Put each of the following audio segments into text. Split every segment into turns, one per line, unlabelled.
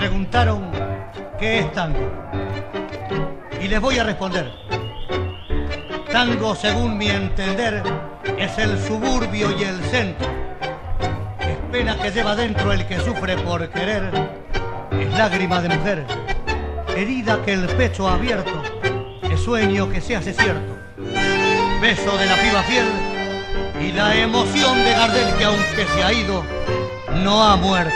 preguntaron qué es tango. Y les voy a responder. Tango, según mi entender, es el suburbio y el centro. Es pena que lleva dentro el que sufre por querer. Es lágrima de mujer, herida que el pecho ha abierto. Es sueño que se hace cierto. Beso de la piba fiel y la emoción de Gardel que aunque se ha ido, no ha muerto.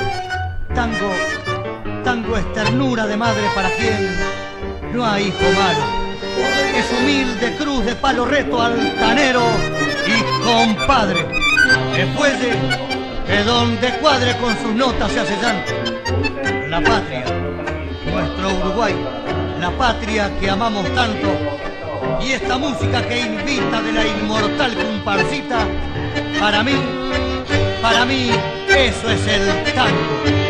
Tango es ternura de madre para quien no hay hijo malo. Es humilde cruz de palo reto, altanero y compadre. Es fuelle que donde cuadre con sus notas se hace llanto. La patria, nuestro Uruguay, la patria que amamos tanto. Y esta música que invita de la inmortal comparsita, para mí, eso es el tango.